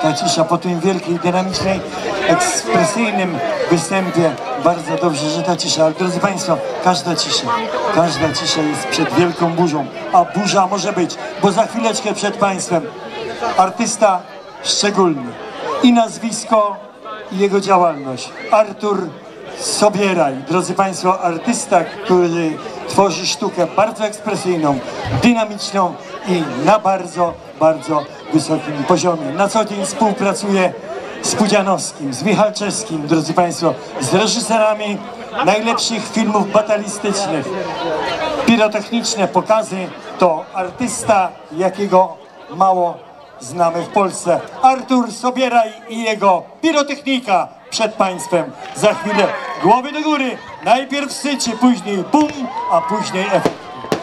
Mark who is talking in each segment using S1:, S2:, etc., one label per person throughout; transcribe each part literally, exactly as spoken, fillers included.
S1: ta cisza po tym wielkiej, dynamicznej, ekspresyjnym występie. Bardzo dobrze, że ta cisza, ale drodzy Państwo, każda cisza, każda cisza jest przed wielką burzą, a burza może być, bo za chwileczkę przed Państwem artysta szczególny i nazwisko, i jego działalność. Artur Sobieraj, drodzy Państwo, artysta, który tworzy sztukę bardzo ekspresyjną, dynamiczną i na bardzo, bardzo wysokim poziomie. Na co dzień współpracuje z Pudzianowskim, z Michalczewskim, drodzy Państwo, z reżyserami najlepszych filmów batalistycznych. Pirotechniczne pokazy to artysta, jakiego mało znamy w Polsce. Artur Sobieraj i jego pirotechnika przed Państwem. Za chwilę głowy do góry, najpierw sycie, później bum, a później efekt.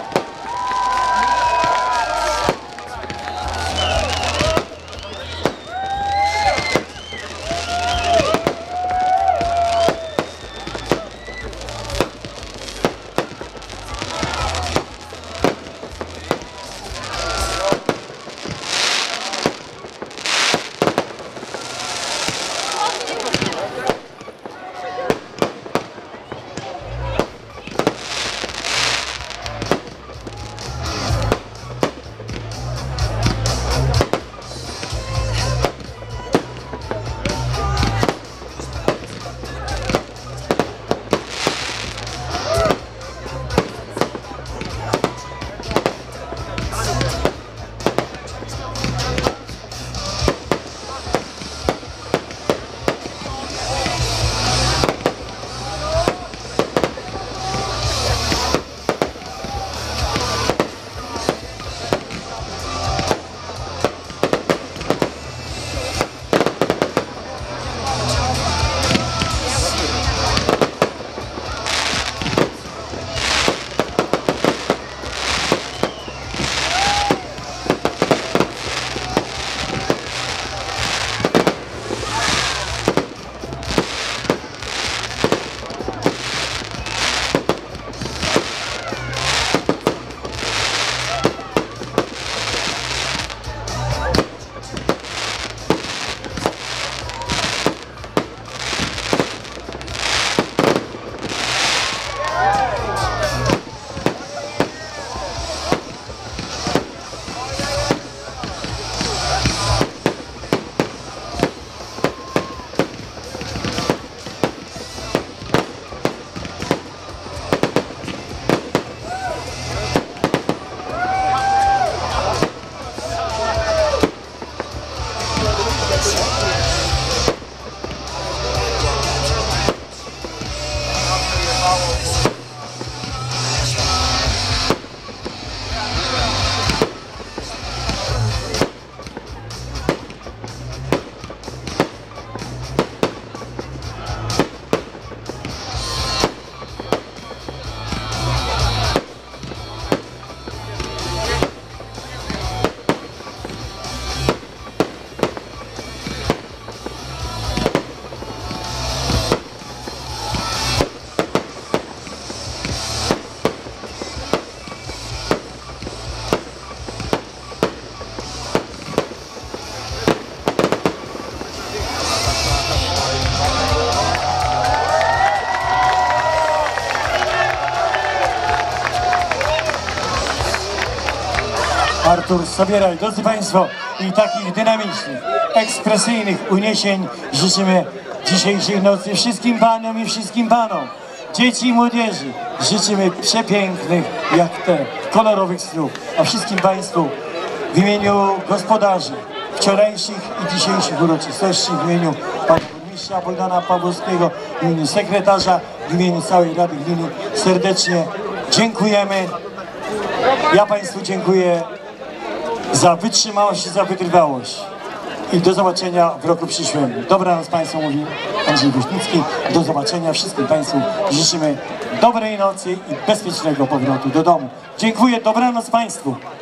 S1: Artur Sobieraj, drodzy Państwo, i takich dynamicznych, ekspresyjnych uniesień życzymy dzisiejszej nocy wszystkim Panom i wszystkim Panom, dzieci i młodzieży. Życzymy przepięknych, jak te, kolorowych snów, a wszystkim Państwu w imieniu gospodarzy wczorajszych i dzisiejszych uroczystości, w imieniu Pana Burmistrza Bogdana Pawłowskiego, w imieniu sekretarza, w imieniu całej Rady Gminy serdecznie dziękujemy. Ja Państwu dziękuję za wytrzymałość i za wytrwałość. I do zobaczenia w roku przyszłym. Dobranoc Państwu, mówi Andrzej Woźnicki. Do zobaczenia wszystkim Państwu. Życzymy dobrej nocy i bezpiecznego powrotu do domu. Dziękuję, dobranoc Państwu.